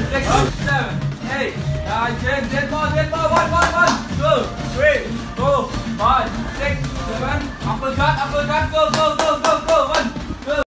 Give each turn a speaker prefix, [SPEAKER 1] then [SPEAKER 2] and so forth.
[SPEAKER 1] 6, 7, 8. Trên ball. 1, 2, 3, 4, 5, 6, 7. Uppercut. Go. 1,